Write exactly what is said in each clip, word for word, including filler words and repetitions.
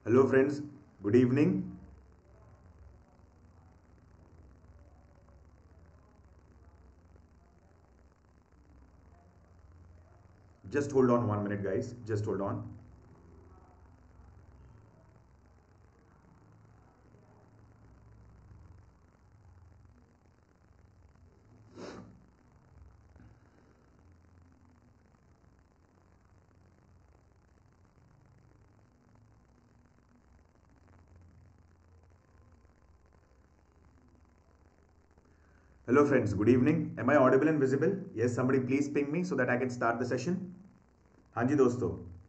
Hello, friends. Good evening. Just hold on one minute, guys. Just hold on. Hello, friends. Good evening. Am I audible and visible? Yes, somebody please ping me so that I can start the session. हाँ जी दोस्तों,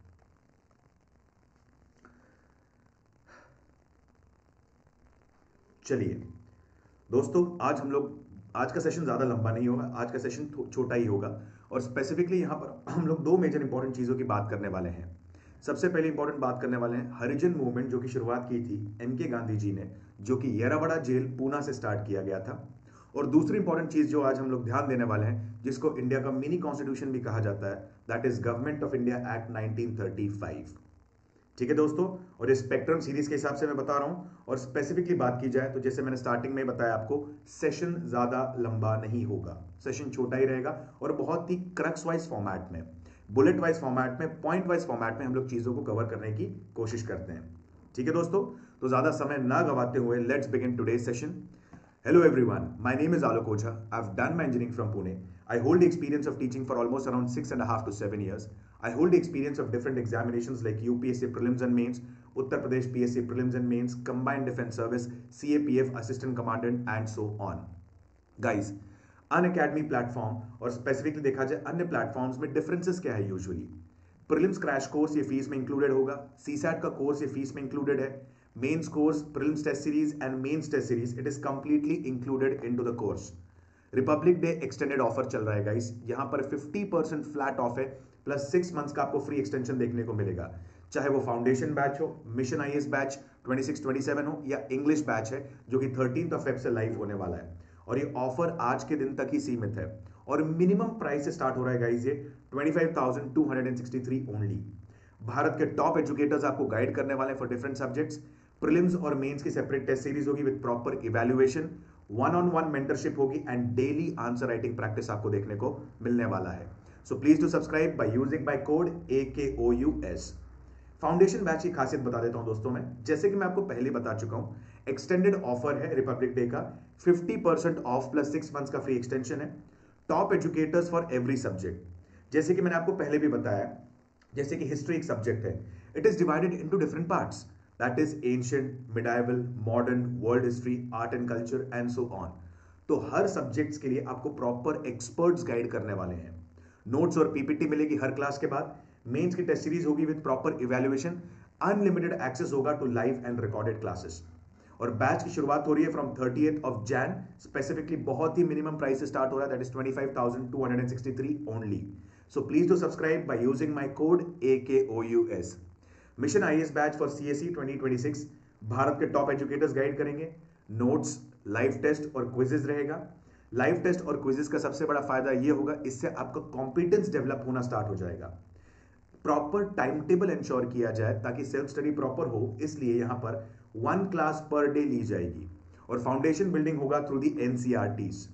चलिए दोस्तों, आज हम लोग आज का session ज़्यादा लंबा नहीं होगा। आज का सेशन छोटा ही होगा और स्पेसिफिकली यहाँ पर हम लोग दो मेजर इंपॉर्टेंट चीज़ों की बात करने वाले हैं। सबसे पहले इंपॉर्टेंट बात करने वाले हैं हरिजन मूवमेंट, जो कि शुरुआत की थी एम के गांधी जी ने, जो कि येरावड़ा जेल पूना से स्टार्ट किया गया था। और दूसरी इंपॉर्टेंट चीज जो आज हम लोग ध्यान देने वाले हैं, जिसको इंडिया का मिनी कॉन्स्टिट्यूशन भी कहा जाता है, that is government of India act nineteen thirty five. ठीक है दोस्तों, और इस स्पेक्ट्रम सीरीज के हिसाब से मैं बता रहा हूं। और स्पेसिफिकली बात की जाए तो जैसे मैंने स्टार्टिंग में बताया आपको, सेशन ज्यादा लंबा नहीं होगा, सेशन छोटा ही रहेगा और बहुत ही क्रक्स वाइज फॉर्मेट में, बुलेट वाइज फॉर्मेट में, पॉइंट वाइज फॉर्मेट में हम लोग चीजों को कवर करने की कोशिश करते हैं। ठीक है दोस्तों, तो ज्यादा समय ना गवाते हुए let's begin today session. Hello everyone, my name is Alok Ocha. I've done my engineering from Pune. I hold the experience of teaching for almost around six and a half to seven years. I hold the experience of different examinations like U P S C Prelims and Mains, Uttar Pradesh P S C Prelims and Mains, Combined Defense Service, C A P F Assistant Commandant and so on. Guys, Unacademy platform और specifically देखा जाए अन्य platforms में differences क्या है? Usually prelims crash course ये fees में included होगा, सीसैट का कोर्स ये फीस में इंक्लूडेड है, mains course, prelims test series and mains test series, it is completely included into the course. Republic Day extended offer चल रहा है गाइस, यहां पर फिफ्टी परसेंट फ्लैट ऑफ है, प्लस सिक्स मंथ्स का आपको फ्री एक्सटेंशन देखने को मिलेगा। चाहे वो फाउंडेशन बैच हो, mission IAS batch twenty six twenty seven हो, या इंग्लिश बैच है जो कि थर्टीन ऑफ फेब से लाइव होने वाला है। और ये ऑफर आज के दिन तक ही सीमित है और मिनिमम प्राइस से स्टार्ट हो रहा है गाइस, ये twenty five thousand two hundred sixty three only. भारत के टॉप एजुकेटर्स आपको गाइड करने वाले हैं फॉर डिफरेंट सब्जेक्ट्स। प्रीलिम्स और मेंस की सेपरेट टेस्ट सीरीज होगी with proper evaluation, one on one mentorship होगी and daily answer writing practice आपको देखने को मिलने वाला है। So please to subscribe by using my code A K O U S. Foundation batch की खासियत बता देता हूं दोस्तों मैं, जैसे कि मैं आपको पहले बता चुका हूं, एक्सटेंडेड ऑफर है रिपब्लिक डे का, fifty percent off plus six months का फ्री एक्सटेंशन है, top educators for every subject. जैसे कि मैंने आपको पहले भी बताया, जैसे कि हिस्ट्री एक सब्जेक्ट है, it is divided into different parts, that is ancient, medieval, modern, world history, art and culture and so on. तो हर सब्जेक्ट्स के लिए आपको प्रॉपर एक्सपर्ट्स गाइड करने वाले हैं। नोट्स और पीपीटी मिलेगी हर क्लास के बाद, मेंस की टेस्ट सीरीज होगी with proper evaluation, unlimited access होगा to live and recorded classes. और बैच की शुरुआत हो रही है from thirtieth of Jan, specifically बहुत ही मिनिमम प्राइस से स्टार्ट हो रहा है, that is twenty five thousand two hundred sixty three only. So please do subscribe by using my code A K O U S. Mission IAS batch for CSE twenty twenty six, Bharat के top educators guide करेंगे, notes, live test और quizzes रहेगा। Live test और quizzes का सबसे बड़ा फायदा यह होगा, इससे आपका कॉम्पिटेंस डेवलप होना स्टार्ट हो जाएगा। प्रॉपर टाइम टेबल इंश्योर किया जाए ताकि सेल्फ स्टडी प्रॉपर हो, इसलिए यहां पर वन क्लास पर डे ली जाएगी और फाउंडेशन बिल्डिंग होगा through the NCERTs.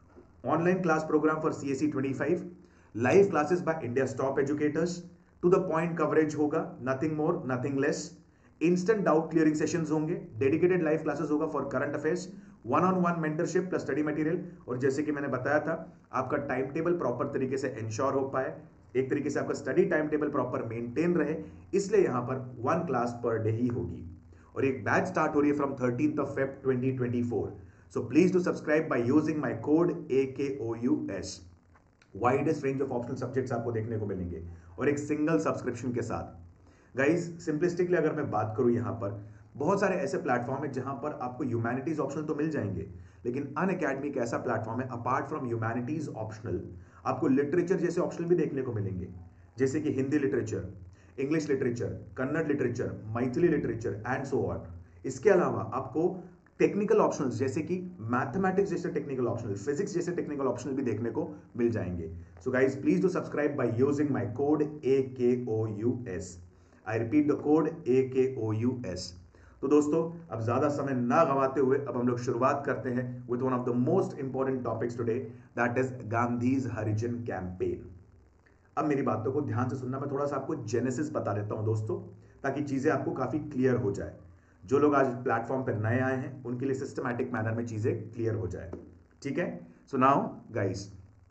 Online class programme for CSE twenty five, live classes by India top educators, to the point coverage होगा, nothing more nothing less. Instant doubt clearing sessions होंगे, dedicated live classes होगा for current affairs, one on one mentorship plus study material. और जैसे कि मैंने बताया था, आपका टाइम टेबल प्रॉपर तरीके से इंश्योर हो पाए, एक तरीके से आपका study time table proper maintain रहे, इसलिए यहां पर वन क्लास पर डे ही होगी। और एक बैच स्टार्ट हो रही है from thirteen of Feb twenty twenty four. So please to subscribe by using my code A K O U S. Widest range of optional subjects आपको देखने को मिलेंगे और एक सिंगल सब्सक्रिप्शन के साथ। गाइस सिंपलिस्टिकली अगर मैं बात करूं, यहां पर बहुत सारे ऐसे प्लेटफॉर्म है जहां पर आपको ह्यूमैनिटीज ऑप्शनल तो मिल जाएंगे, लेकिन अनअकैडमी एक ऐसा प्लेटफॉर्म है अपार्ट फ्रॉम ह्यूमैनिटीज ऑप्शनल आपको लिटरेचर जैसे ऑप्शनल भी देखने को मिलेंगे, जैसे कि Hindi literature, English literature, Kannada literature, Maithili literature and so on. इसके अलावा आपको टेक्निकल ऑप्शंस जैसे कि मैथमेटिक्स जैसे टेक्निकल ऑप्शनल, फिजिक्स जैसे टेक्निकल ऑप्शनल भी देखने को मिल जाएंगे। So guys please do subscribe by using my code A K O U S. I repeat the code A K O U S. तो दोस्तों अब ज्यादा समय ना गवाते हुए अब हम लोग शुरुआत करते हैं with one of the most important topics today, that is Gandhi's Harijan campaign. अब मेरी बातों को ध्यान से सुनना, मैं थोड़ा सा आपको जेनेसिस बता देता हूं दोस्तों, ताकि चीजें आपको काफी क्लियर हो जाए। जो लोग आज प्लेटफॉर्म पर नए आए हैं उनके लिए सिस्टमैटिक मैनर में चीजें क्लियर हो जाए, ठीक है। So now guys,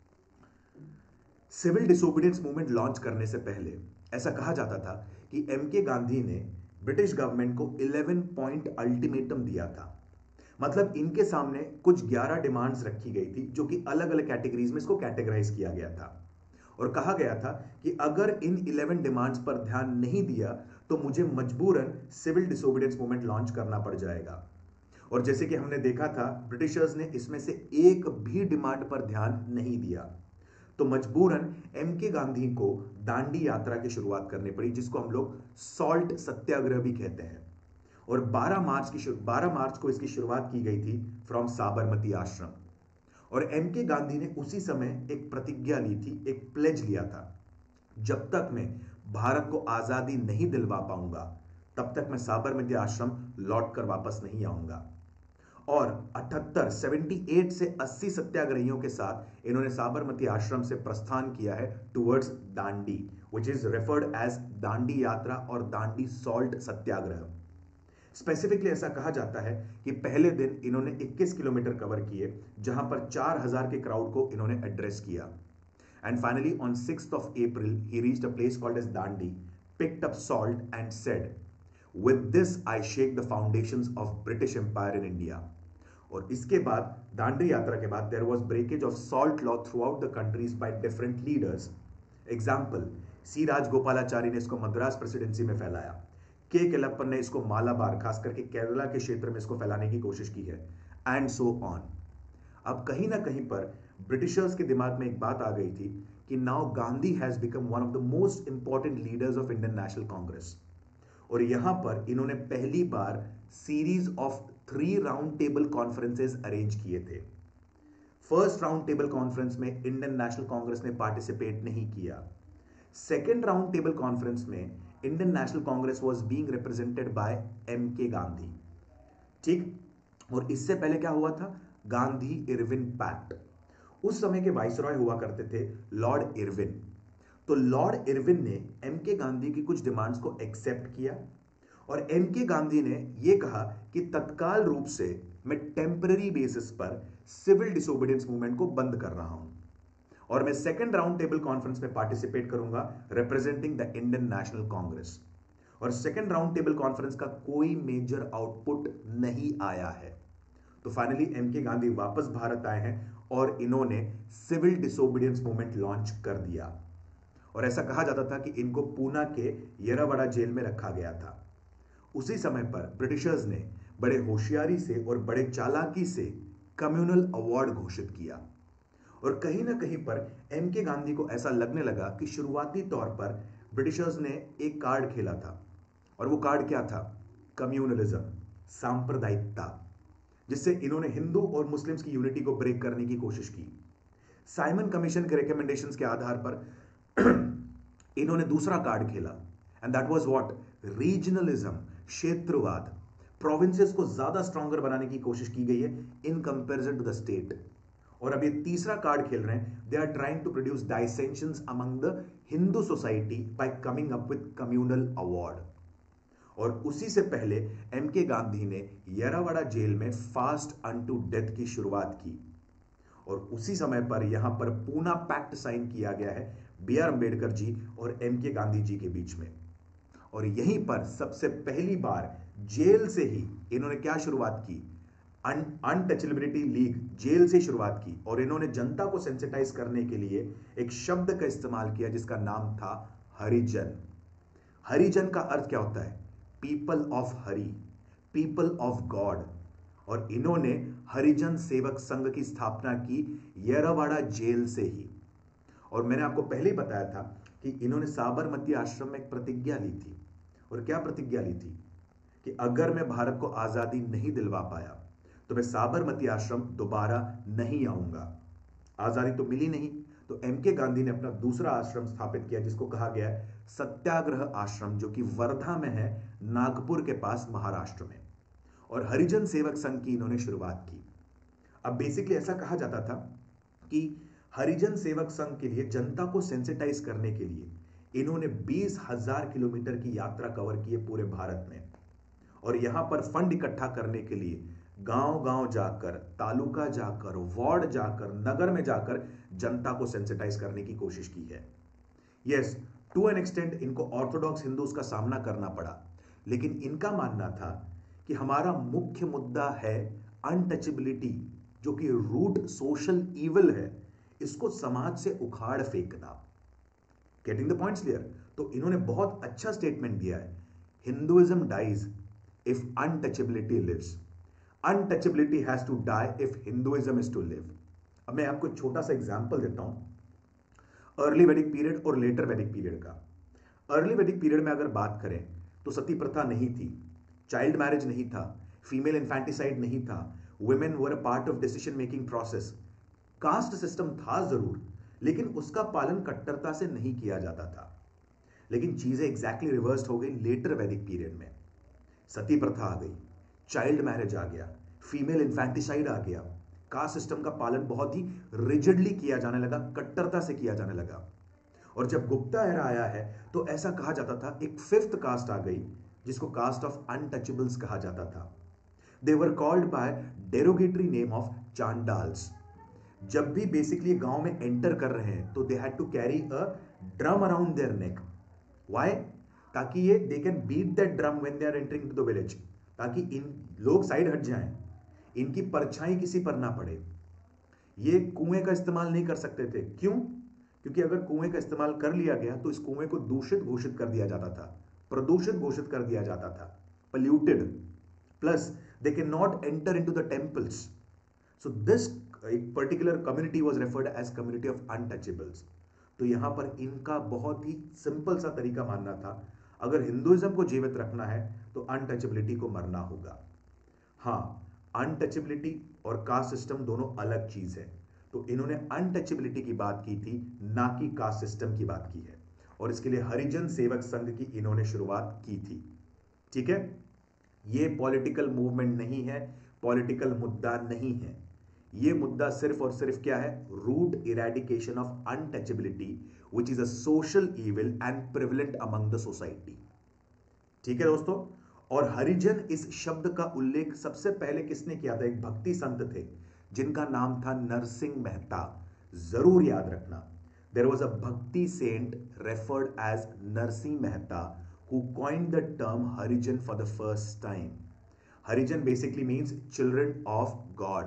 civil disobedience movement launch करने से पहले ऐसा कहा जाता था कि एम के गांधी ने ब्रिटिश गवर्नमेंट को इलेवन पॉइंट अल्टीमेटम दिया था। मतलब इनके सामने कुछ ग्यारह डिमांड्स रखी गई थी, जो कि अलग अलग कैटेगरीज में इसको कैटेगराइज किया गया था, और कहा गया था कि अगर इन इलेवन डिमांड्स पर ध्यान नहीं दिया तो मुझे मजबूरन सिविल डिसोबीडियंस मूवमेंट लॉन्च करना पड़ जाएगा। और जैसे कि हमने देखा था, ब्रिटिशर्स ने इसमें से एक भी डिमांड पर ध्यान नहीं दिया, तो मजबूरन एम के गांधी को दांडी यात्रा की शुरुआत करनी पड़ी, जिसको हम लोग सॉल्ट सत्याग्रह भी कहते हैं। और बारह मार्च की बारह मार्च को इसकी शुरुआत की गई थी फ्रॉम साबरमती आश्रम। और एम के गांधी ने उसी समय एक प्रतिज्ञा ली थी, एक प्लेज लिया था, जब तक मैं भारत को आजादी नहीं दिलवा पाऊंगा तब तक मैं साबरमती आश्रम लौटकर वापस नहीं आऊंगा। और अठहत्तर अठहत्तर से अस्सी सत्याग्रहियों के साथ इन्होंने साबरमती आश्रम से प्रस्थान किया है towards Dandi, which is referred as Dandi Yatra और दांडी सॉल्ट सत्याग्रह। स्पेसिफिकली ऐसा कहा जाता है कि पहले दिन इन्होंने इक्कीस किलोमीटर कवर किए, जहां पर चार हज़ार के क्राउड को इन्होंने एड्रेस किया। And finally on sixth of April he reached a place called as Dandi, picked up salt and said, with this I shake the foundations of British empire in India. और इसके बाद दांडी यात्रा के बाद there was breakage of salt law throughout the countries by different leaders. Example, C Rajagopalachari ने इसको Madras presidency में फैलाया, के केलप्पन ने इसको मालाबार खास करके केरला के क्षेत्र में इसको फैलाने की कोशिश की है, एंड सो ऑन। अब कहीं ना कहीं पर ब्रिटिशर्स के दिमाग में एक बात आ गई थी कि now Gandhi has become one of the most important leaders of Indian National Congress. और यहां पर इन्होंने पहली बार series of three round table conferences arrange किए थे। फर्स्ट राउंड टेबल कॉन्फ्रेंस में इंडियन नेशनल कांग्रेस ने पार्टिसिपेट नहीं किया। सेकेंड राउंड टेबल कॉन्फ्रेंस में Indian National Congress was being represented by M K Gandhi, ठीक। और इससे पहले क्या हुआ था, गांधी इरविन पैक्ट। उस समय के वाइसरॉय हुआ करते थे लॉर्ड इरविन। तो लॉर्ड इरविन ने एम के गांधी की कुछ डिमांड्स को एक्सेप्ट किया, और एम के गांधी ने यह कहा कि तत्काल रूप से मैं टेम्पररी बेसिस पर सिविल डिसोबीडियंस मूवमेंट को बंद कर रहा हूं, और मैं सेकेंड राउंड टेबल कॉन्फ्रेंस में पार्टिसिपेट करूंगा representing the Indian National Congress. और सेकेंड राउंड टेबल कॉन्फ्रेंस का कोई मेजर आउटपुट नहीं आया है। तो फाइनली एम के गांधी वापस भारत आए हैं और इन्होंने सिविल डिसोबीडियंस मूवमेंट लॉन्च कर दिया। और ऐसा कहा जाता था कि इनको पूना के येरावाड़ा जेल में रखा गया था। उसी समय पर ब्रिटिशर्स ने बड़े होशियारी से और बड़े चालाकी से कम्युनल अवार्ड घोषित किया। और कहीं ना कहीं पर एम के गांधी को ऐसा लगने लगा कि शुरुआती तौर पर ब्रिटिशर्स ने एक कार्ड खेला था, और वो कार्ड क्या था, कम्युनलिज्म, सांप्रदायिकता, जिससे इन्होंने हिंदू और मुस्लिम्स की यूनिटी को ब्रेक करने की कोशिश की। साइमन कमीशन के रिकमेंडेशंस के आधार पर इन्होंने दूसरा कार्ड खेला, and that was what, regionalism, क्षेत्रवाद। प्रोविंसेस को ज्यादा स्ट्रॉन्गर बनाने की कोशिश की गई है in comparison to the state. और अब ये तीसरा कार्ड खेल रहे हैं, they are trying to produce dissensions among the Hindu society by coming up with communal award. और उसी से पहले एम के गांधी ने येरावाड़ा जेल में फास्ट अनटू डेथ की शुरुआत की। और उसी समय पर यहां पर पूना पैक्ट साइन किया गया है बी आर अंबेडकर जी और एम के गांधी जी के बीच में। और यहीं पर सबसे पहली बार जेल से ही इन्होंने क्या शुरुआत की, अनटचेबिलिटी लीग, जेल से शुरुआत की। और इन्होंने जनता को सेंसिटाइज करने के लिए एक शब्द का इस्तेमाल किया जिसका नाम था हरिजन। हरिजन का अर्थ क्या होता है, people of Hari, people of God. और इन्होंने हरिजन सेवक संघ की स्थापना की येरावाड़ा जेल से ही। और मैंने आपको पहले ही बताया था कि इन्होंने साबरमती आश्रम में एक प्रतिज्ञा ली थी। और क्या प्रतिज्ञा ली थी कि अगर मैं भारत को आजादी नहीं दिलवा पाया तो मैं साबरमती आश्रम दोबारा नहीं आऊंगा। आजादी तो मिली नहीं, तो एम के गांधी ने अपना दूसरा आश्रम स्थापित किया जिसको कहा गया है सत्याग्रह आश्रम, जो कि वर्धा में है, नागपुर के पास, महाराष्ट्र में। और हरिजन सेवक संघ की इन्होंने शुरुआत की। अब बेसिकली ऐसा कहा जाता था कि हरिजन सेवक संघ के लिए, जनता को सेंसिटाइज करने के लिए, इन्होंने बीस हजार किलोमीटर की यात्रा कवर की है पूरे भारत में। और यहां पर फंड इकट्ठा करने के लिए गांव गांव जाकर, तालुका जाकर, वार्ड जाकर, नगर में जाकर जनता को सेंसिटाइज करने की कोशिश की है। यस, टू एन एक्सटेंट इनको ऑर्थोडॉक्स हिंदूज का सामना करना पड़ा, लेकिन इनका मानना था कि हमारा मुख्य मुद्दा है अनटचेबिलिटी, जो कि रूट सोशल ईविल है, इसको समाज से उखाड़ फेंकना। Getting the points clear? तो इन्होंने बहुत अच्छा स्टेटमेंट दिया है, Hinduism dies if untouchability lives, untouchability has to die if Hinduism is to live. अब मैं आपको एक छोटा सा एग्जांपल देता हूं अर्ली वैदिक पीरियड और लेटर वैदिक पीरियड का। अर्ली वैदिक पीरियड में अगर बात करें तो सती प्रथा नहीं थी, चाइल्ड मैरिज नहीं था, फीमेल इन्फेंटिसाइड नहीं था, women were a part of decision making process. Caste system था जरूर, लेकिन उसका पालन कट्टरता से नहीं किया जाता था। लेकिन चीजें एग्जैक्टली रिवर्स्ड हो गई लेटर वैदिक पीरियड में। सती प्रथा आ गई, चाइल्ड मैरिज आ गया, फीमेल इन्फेंटिसाइड आ गया, कास्ट सिस्टम का पालन बहुत ही रिजिडली किया जाने लगा, कट्टरता से किया जाने लगा। और जब गुप्ता एरा आया है तो ऐसा कहा जाता था, एक फिफ्थ कास्ट आ गई जिसको कास्ट ऑफ अनटचेबल्स कहा जाता था। They were called by derogatory name of Chandals. जब भी बेसिकली गांव में एंटर कर रहे हैं तो they had to carry a drum around their neck. Why? ताकि ये they can beat that drum when they are entering to the village, ताकि इन लोग साइड हट जाएं, इनकी परछाई किसी पर ना पड़े। ये कुएं का इस्तेमाल नहीं कर सकते थे। क्यों? क्योंकि अगर कुएं का इस्तेमाल कर लिया गया तो इस कुएं को दूषित घोषित कर दिया जाता था, प्रदूषित घोषित कर दिया जाता था, polluted. Plus they can not enter into the temples. So this particular community was referred as community of untouchables. तो यहां पर इनका बहुत ही सिंपल सा तरीका मानना था, अगर हिंदुइज्म को जीवित रखना है तो अनटचेबिलिटी को मरना होगा। हां, अनटचेबिलिटी और कास्ट सिस्टम दोनों अलग चीज है, तो इन्होंने अनटचेबिलिटी की बात की थी, ना कि कास्ट सिस्टम की बात की है। और इसके लिए हरिजन सेवक संघ की इन्होंने शुरुआत की थी। ठीक है, ये पॉलिटिकल मूवमेंट नहीं है, पॉलिटिकल मुद्दा नहीं है। ये मुद्दा सिर्फ और सिर्फ क्या है? Root eradication of untouchability which is a social evil and prevalent among the society. ठीक है दोस्तों, और हरिजन इस शब्द का उल्लेख सबसे पहले किसने किया था? एक भक्ति संत थे जिनका नाम था नरसिंह मेहता। जरूर याद रखना, there was a bhakti saint referred as Narsinh Mehta who coined the term Harijan for the first time. Harijan basically means children of God.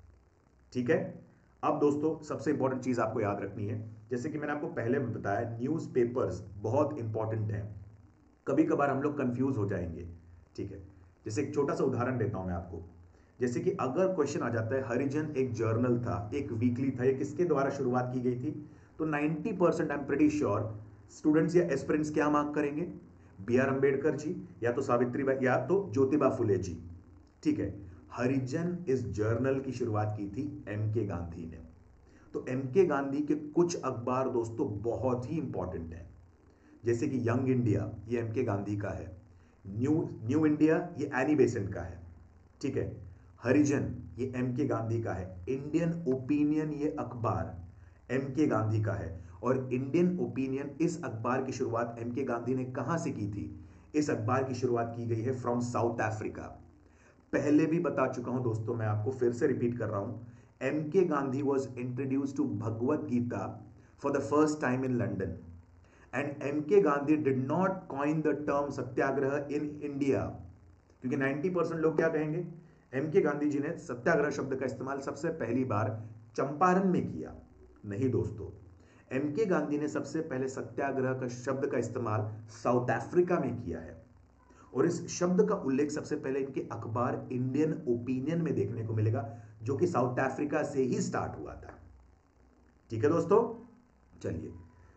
ठीक है, अब दोस्तों सबसे इंपॉर्टेंट चीज आपको याद रखनी है, जैसे कि मैंने आपको पहले भी बताया, न्यूज़पेपर्स बहुत इंपॉर्टेंट हैं। कभी कभार हम लोग कंफ्यूज हो जाएंगे। ठीक है, जैसे एक छोटा सा उदाहरण देता हूं मैं आपको। जैसे कि अगर क्वेश्चन आ जाता है हरिजन एक जर्नल था, एक वीकली था, ये किसके द्वारा शुरुआत की गई थी? तो ninety percent I am pretty sure students या एस्पिरेंट्स क्या मार्क करेंगे? बी आर अंबेडकर जी, या तो सावित्रीबाई, या तो ज्योतिबा फुले जी। ठीक है, हरिजन इस जर्नल की शुरुआत की थी एम के गांधी ने। तो एम के गांधी के कुछ अखबार दोस्तों बहुत ही इंपॉर्टेंट हैं, जैसे कि यंग इंडिया, ये एम के गांधी का है। न्यू न्यू इंडिया, ये एनी बेसेंट का है। ठीक है, हरिजन ये एम के गांधी का है। इंडियन ओपिनियन ये अखबार एम के गांधी का है। और इंडियन ओपिनियन इस अखबार की शुरुआत एम के गांधी ने कहां से की थी? इस अखबार की शुरुआत की गई है फ्रॉम साउथ अफ्रीका। पहले भी बता चुका हूं दोस्तों, मैं आपको फिर से रिपीट कर रहा हूं, M K Gandhi was introduce to Bhagavad Gita for the first time in London and M K Gandhi did not coin the term Satyagraha in India. क्योंकि नाइंटी परसेंट लोग क्या कहेंगे? एम के गांधी जी ने सत्याग्रह शब्द का इस्तेमाल सबसे पहली बार चंपारण में किया। नहीं दोस्तों, एम के गांधी ने सबसे पहले सत्याग्रह का शब्द का इस्तेमाल साउथ अफ्रीका में किया है। और इस शब्द का उल्लेख सबसे पहले इनके अखबार इंडियन ओपिनियन में देखने को मिलेगा, जो कि साउथ अफ्रीका से ही स्टार्ट हुआ था। ठीक है दोस्तों, चलिए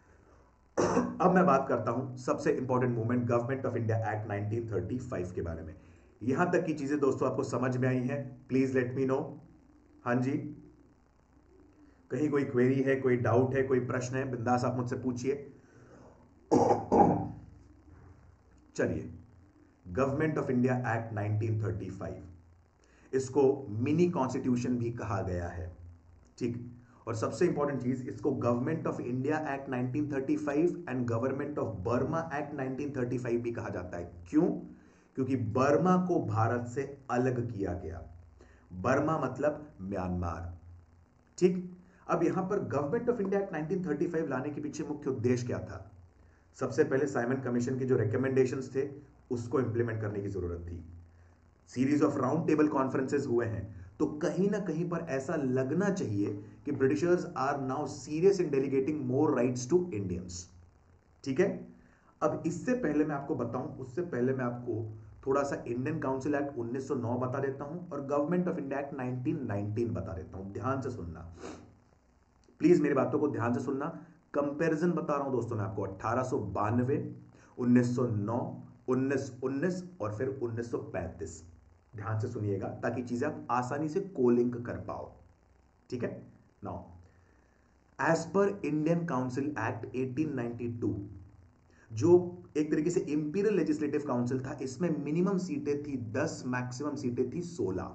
अब मैं बात करता हूं सबसे important movement Government of India act nineteen thirty five के बारे में। यहां तक की चीजें दोस्तों आपको समझ में आई हैं? Please let me know. हाँ जी, कहीं कोई क्वेरी है, कोई डाउट है, कोई प्रश्न है, बिंदास आप मुझसे पूछिए। चलिए, Government of India act nineteen thirty five, इसको मिनी कॉन्स्टिट्यूशन भी कहा गया है, ठीक। और सबसे इंपॉर्टेंट चीज, इसको Government of India act nineteen thirty five and government of Burma act nineteen thirty five भी कहा जाता है। क्यों? क्योंकि बर्मा को भारत से अलग किया गया। बर्मा मतलब म्यांमार, ठीक। अब यहां पर government of India act nineteen thirty five लाने के पीछे मुख्य उद्देश्य क्या था? सबसे पहले साइमन कमीशन के जो रिकमेंडेशंस थे उसको इंप्लीमेंट करने की जरूरत थी। Series of round table conferences हुए हैं, तो कहीं ना कहीं पर ऐसा लगना चाहिए कि Britishers are now serious in delegating more rights to Indians, ठीक है। अब इससे पहले मैं आपको बताऊं, उससे पहले मैं आपको थोड़ा सा इंडियन काउंसिल एक्ट उन्नीस सौ नौ बता देता हूं और Government of India act nineteen nineteen बता देता हूं। ध्यान से सुनना, प्लीज मेरी बातों को ध्यान से सुनना। कंपैरिजन बता रहा हूं दोस्तों मैं आपको, अठारह सौ बानवे, उन्नीस सौ नौ, उन्नीस उन्नीस और फिर उन्नीस सौ पैंतीस। ध्यान से सुनिएगा ताकि चीजें आप आसानी से कोलिंक कर पाओ, ठीक है। Now, as per Indian Council Act eighteen ninety two, जो एक तरीके से इंपीरियल लेजिस्लेटिव काउंसिल था, इसमें मिनिमम सीटें थी दस, मैक्सिमम सीटें थी सोलह।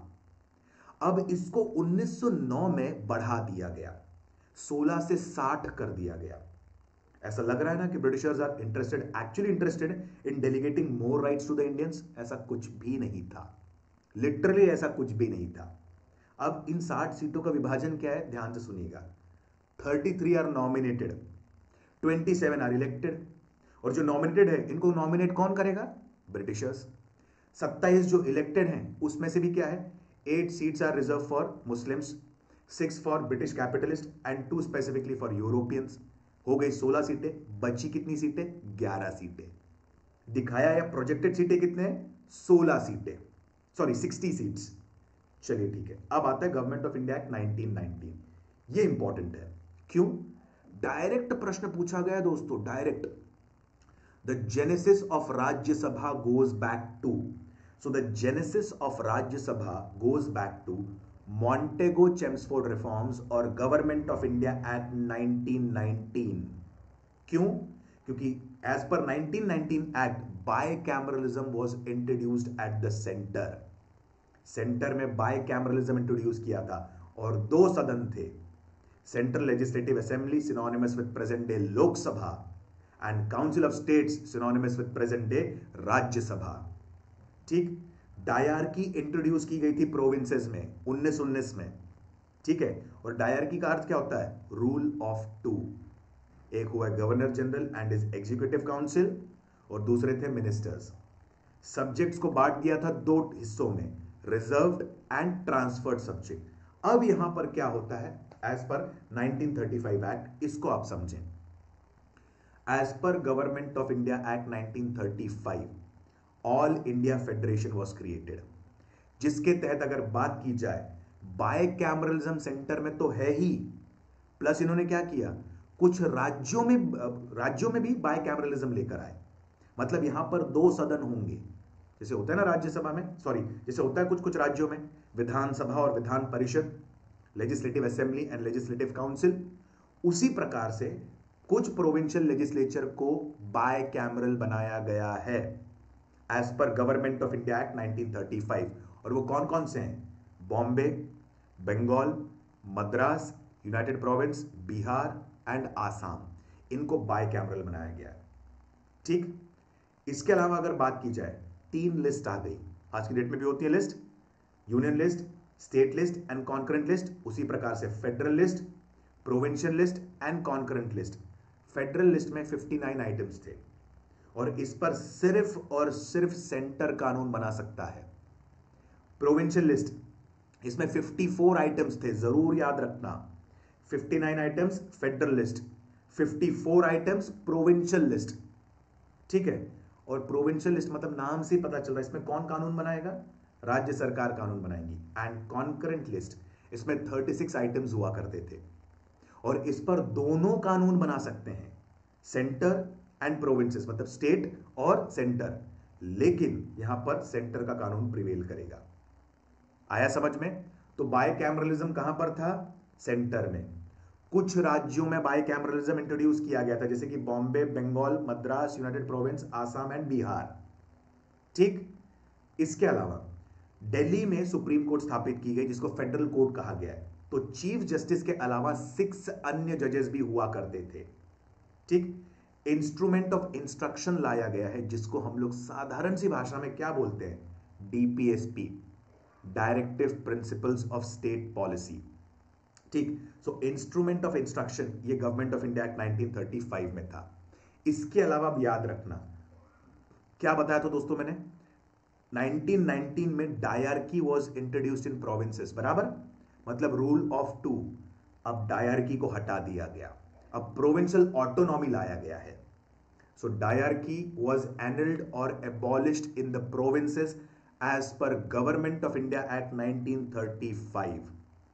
अब इसको उन्नीस सौ नौ में बढ़ा दिया गया, सोलह से साठ कर दिया गया। ऐसा लग रहा है ना कि Britishers are interested, actually interested in delegating more rights to the Indians. ऐसा कुछ भी नहीं था, लिटरली ऐसा कुछ भी नहीं था। अब इन साठ सीटों का विभाजन क्या है, ध्यान से सुनिएगा। Thirty three are nominated, twenty seven are elected, और जो नॉमिनेटेड है इनको नॉमिनेट कौन करेगा? ब्रिटिशर्स। सत्ताईस जो इलेक्टेड हैं उसमें से भी क्या है, eight seats are reserve for Muslims, six for British capitalist and two specifically for Europeans. हो गई सोलह सीटें, बची कितनी सीटें? ग्यारह सीटें। दिखाया या प्रोजेक्टेड सीटें कितने हैं? सोलह सीटें, सॉरी सिक्सटी सीट्स। चलिए ठीक है, अब आता है Government of India act nineteen nineteen. ये इंपॉर्टेंट है, क्यों? डायरेक्ट प्रश्न पूछा गया दोस्तों, direct. The genesis of Rajya Sabha goes back to, so the genesis of Rajya Sabha goes back to Montagu Chelmsford reforms और Government of India act nineteen nineteen. क्यों? क्योंकि as per nineteen nineteen act, bicameralism was introduced at the centre. Centre में bicameralism introduce किया था और दो सदन थे, central legislative assembly synonymous with present day Lok Sabha and council of states synonymous with present day Rajya Sabha, ठीक। डायरकी इंट्रोड्यूस की गई थी प्रोविंसेस में उन्नीस उन्नीस में, ठीक है। और डायरकी का अर्थ क्या होता है? Rule of two. एक हुआ governor general and his executive council और दूसरे थे मिनिस्टर्स। सब्जेक्ट्स को बांट दिया था दो हिस्सों में, रिजर्व्ड एंड ट्रांसफर्ड सब्जेक्ट। अब यहां पर क्या होता है, as per nineteen thirty five act, इसको आप समझें। As per government of India act nineteen thirty five, all India federation was created, जिसके तहत अगर बात की जाए, बायकैमरलिज्म सेंटर में तो है ही, प्लस इन्होंने क्या किया, कुछ राज्यों में राज्यों में भी बायकैमरलिज्म लेकर आए। मतलब यहां पर दो सदन होंगे, जैसे होता है ना राज्यसभा में, सॉरी जैसे होता है कुछ कुछ राज्यों में विधानसभा और Vidhan Parishad, legislative assembly and legislative council, उसी प्रकार से कुछ प्रोविंशियल लेजिस्लेचर को बायकैमरल बनाया गया है as per government of India act nineteen thirty five. और वो कौन कौन से हैं? Bombay, Bengal, Madras, United Province, Bihar and Assam, इनको बायकैमरल बनाया गया है, ठीक। इसके अलावा अगर बात की जाए, तीन लिस्ट आ गई, आज की डेट में भी होती है list, union list, state list and concurrent list. उसी प्रकार से federal list, provincial list and concurrent list. Federal list में उनसठ आइटम्स थे और इस पर सिर्फ और सिर्फ सेंटर कानून बना सकता है। प्रोविंशियल लिस्ट, इसमें चौवन आइटम्स थे, जरूर याद रखना, उनसठ आइटम्स फेडरल लिस्ट, चौवन आइटम्स प्रोविंशियल लिस्ट, ठीक है। और प्रोविंशियल लिस्ट मतलब नाम से पता चल रहा है इसमें कौन कानून बनाएगा? राज्य सरकार कानून बनाएगी। एंड कॉन्करेंट लिस्ट, इसमें छत्तीस आइटम्स हुआ करते थे और इस पर दोनों कानून बना सकते हैं, सेंटर एंड प्रोविंसेस, मतलब स्टेट और सेंटर, लेकिन यहां पर सेंटर का कानून प्रिवेल करेगा। आया समझ में? तो बायकैमरलिज्म कहां पर था? सेंटर में। कुछ राज्यों में बाइकैमरलिज्म इंट्रोड्यूस किया गया था, जैसे कि Bombay, Bengal, Madras, United Province, Assam and Bihar. ठीक, इसके अलावा दिल्ली में सुप्रीम कोर्ट स्थापित की गई, जिसको फेडरल कोर्ट कहा गया है। तो चीफ जस्टिस के अलावा सिक्स अन्य जजेस भी हुआ करते थे। ठीक, इंस्ट्रूमेंट ऑफ इंस्ट्रक्शन लाया गया है, जिसको हम लोग साधारण सी भाषा में क्या बोलते हैं, DPSP, directive principles of state policy. ठीक, सो इंस्ट्रूमेंट ऑफ इंस्ट्रक्शन ये Government of India act nineteen thirty five में था। इसके अलावा अब याद रखना क्या बताया था दोस्तों मैंने, नाइनटीन नाइनटीन में dyarchy was introduced in provinces, बराबर, मतलब रूल ऑफ टू। अब डायरकी को हटा दिया गया, अब प्रोविंशियल ऑटोनॉमी लाया गया है। सो डायरकी वाज एनल्ड और abolished in the provinces as per government of India act nineteen thirty five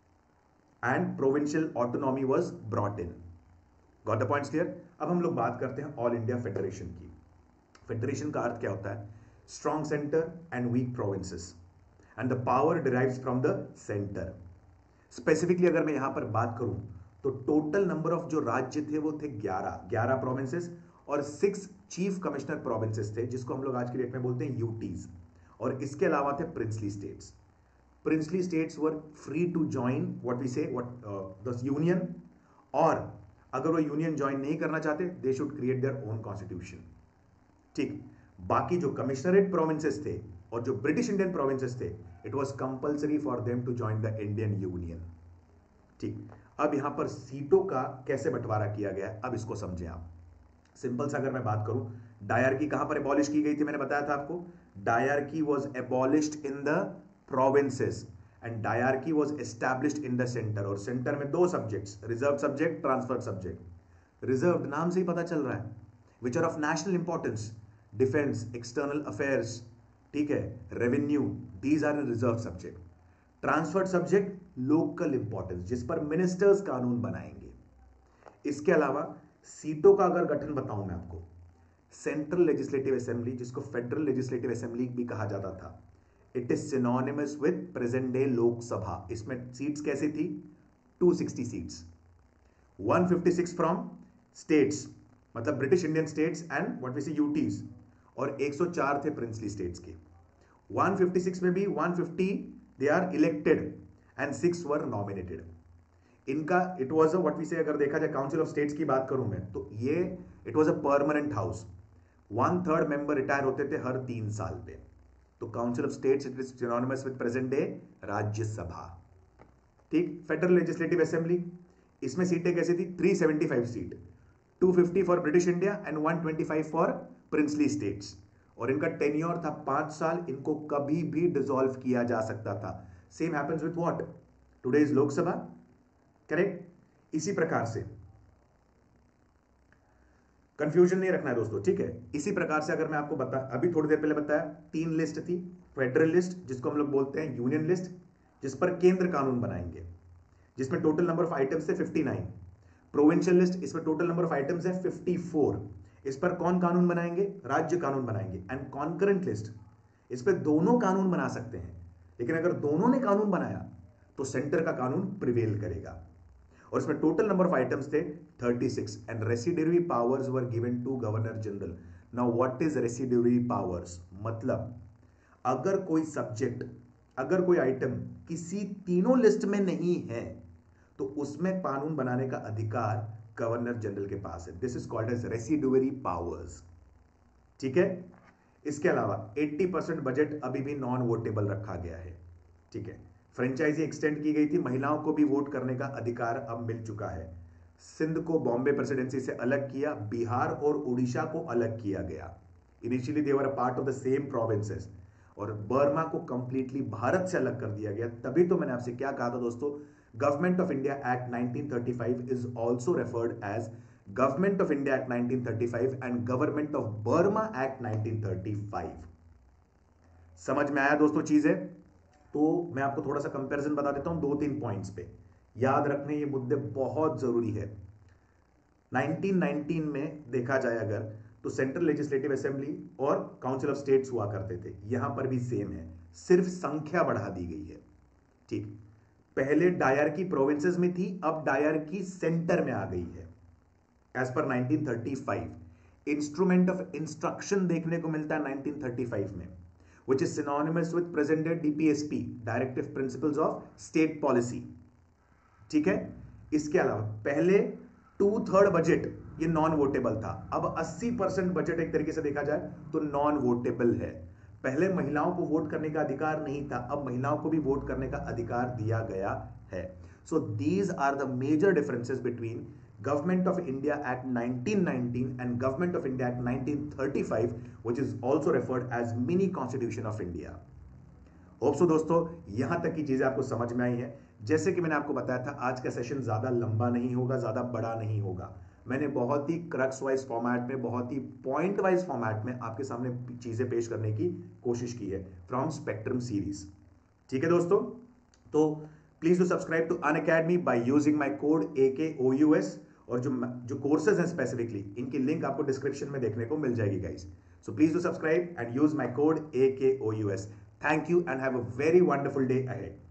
and provincial autonomy was brought in. Got the points clear. अब हम लोग बात करते हैं ऑल इंडिया फेडरेशन की। फेडरेशन का अर्थ क्या होता है, strong centre and weak provinces, and the power derives from the centre. Specifically अगर मैं यहां पर बात करूं तो टोटल नंबर ऑफ जो राज्य थे वो थे ग्यारह ग्यारह प्रोविंसेस और सिक्स चीफ कमिश्नर प्रोविंसेस थे, जिसको हम लोग आज की डेट में बोलते हैं यूटीज। और इसके अलावा थे princely states. Princely states were free to join what we say what the union, और अगर वो यूनियन ज्वाइन नहीं करना चाहते they should create their own constitution. ठीक, बाकी जो कमिश्नरेट प्रोविंसेस थे और जो ब्रिटिश इंडियन प्रोविंसेस थे, it was compulsory for them to join the Indian union. ठीक, अब यहां पर सीटों का कैसे बंटवारा किया गया, अब इसको समझें आप। सिंपल सा अगर मैं बात करूं, डायरकी कहां पर एबॉलिश की गई थी, मैंने बताया था आपको, dyarchy was abolished in the provinces and dyarchy was established in the centre. और सेंटर में दो subjects, reserve subject, transfer subject. Reserve नाम से ही पता चल रहा है, which are of national importance, defence, external affairs, ठीक है, revenue, these are reserve subject. Transferred subject local importance, जिस पर मिनिस्टर्स कानून बनाएंगे। इसके अलावा सीटों का अगर गठन बताऊं मैं आपको, सेंट्रल लेजिस्लेटिव असेंबली, जिसको फेडरल लेजिस्लेटिव असेंबली भी कहा जाता था, it is synonymous with present day Lok Sabha. इसमें सीट्स कैसी थी, two sixty seats, one fifty six from states, मतलब British Indian states and what we say UTs, और एक सौ चार थे प्रिंसली स्टेट्स के। वन फिफ्टी सिक्स में भी one fifty they are elected and six were nominated. इनका it was a what we say, अगर देखा जाए काउंसिल ऑफ स्टेट्स की बात करूं मैं, तो ये it was a permanent house. One third member retire होते थे हर तीन साल पे। तो council of states it is synonymous with present day Rajya Sabha. ठीक, फेडरल लेजिस्लेटिव असेंबली, इसमें सीटें कैसी थी, three seventy five seat, two fifty for British India and one twenty five for princely states. और इनका टेन्योर था पांच साल, इनको कभी भी डिसॉल्व किया जा सकता था। Same happens with what, today's Lok Sabha, correct. इसी प्रकार से कंफ्यूजन नहीं रखना है दोस्तों, ठीक है। इसी प्रकार से अगर मैं आपको बता, अभी थोड़ी देर पहले बताया, तीन लिस्ट थी, फेडरल लिस्ट जिसको हम लोग बोलते हैं यूनियन लिस्ट, जिस पर केंद्र कानून बनाएंगे, जिसमें टोटल नंबर ऑफ आइटम्स थे फिफ्टी नाइन। प्रोविंशियल लिस्ट, इसमें टोटल नंबर ऑफ आइटम्स है फिफ्टी फोर। इस पर कौन कानून बनाएंगे, राज्य कानून बनाएंगे। एंड कॉन्करेंट लिस्ट, इस पर दोनों कानून बना सकते हैं, लेकिन अगर दोनों ने कानून बनाया तो सेंटर का कानून प्रिवेल करेगा। और इसमें टोटल नंबर ऑफ आइटम्स थे thirty six and residuary powers were given to governor general. Now what is residuary powers, मतलब अगर कोई सब्जेक्ट, अगर कोई आइटम किसी तीनों लिस्ट में नहीं है तो उसमें कानून बनाने का अधिकार गवर्नर जनरल के पास है। This is called as residuary powers, ठीक है। इसके अलावा अस्सी परसेंट बजट अभी भी नॉन वोटेबल रखा गया है, ठीक है। फ्रेंचाइजी एक्सटेंड की गई थी, महिलाओं को भी वोट करने का अधिकार अब मिल चुका है। सिंध को बॉम्बे प्रेसिडेंसी से अलग किया, बिहार और उड़ीसा को अलग किया गया। Initially they were a part of the same provinces, और बर्मा को कंप्लीटली भारत से अलग कर दिया गया। तभी तो मैंने आपसे क्या कहा था दोस्तों, government of India act nineteen thirty five is also referred as government of India act nineteen thirty five and government of Burma act nineteen thirty five. समझ में आया दोस्तों चीजें? तो मैं आपको थोड़ा सा कंपैरिजन बता देता हूं दो तीन पॉइंट्स पे, याद रखने ये मुद्दे बहुत जरूरी है। नाइनटीन नाइनटीन में देखा जाए अगर, तो सेंट्रल लेजिस्लेटिव असेंबली और काउंसिल ऑफ स्टेट्स हुआ करते थे, यहां पर भी सेम है, सिर्फ संख्या बढ़ा दी गई है, ठीक। पहले डायरकी प्रोविंसेस में थी, अब डायरकी सेंटर में आ गई है as per nineteen thirty five. Instrument of instruction देखने को मिलता है नाइनटीन थर्टी फाइव में, which is synonymous with present day D P S P, Directive Principles of State Policy। ठीक है, इसके अलावा पहले टू थर्ड बजट ये नॉन वोटेबल था, अब अस्सी परसेंट बजट एक तरीके से देखा जाए तो नॉन वोटेबल है। पहले महिलाओं को वोट करने का अधिकार नहीं था, अब महिलाओं को भी वोट करने का अधिकार दिया गया है। So these are the major differences between Government of India Act nineteen nineteen and Government of India Act nineteen thirty five, which is also referred as Mini Constitution of India। Hope so दोस्तों यहां तक की चीजें आपको समझ में आई हैं। जैसे कि मैंने आपको बताया था, आज का सेशन ज्यादा लंबा नहीं होगा, ज्यादा बड़ा नहीं होगा। मैंने बहुत ही क्रक्स वाइज फॉर्मेट में, बहुत ही पॉइंट वाइज फॉर्मेट में आपके सामने चीजें पेश करने की कोशिश की है फ्रॉम स्पेक्ट्रम सीरीज। ठीक है दोस्तों, तो please do subscribe to Unacademy by using my code A K O U S, और जो जो कोर्सेज हैं स्पेसिफिकली इनकी लिंक आपको डिस्क्रिप्शन में देखने को मिल जाएगी guys. So please do subscribe and use my code A K O U S. Thank you and have a very wonderful day ahead.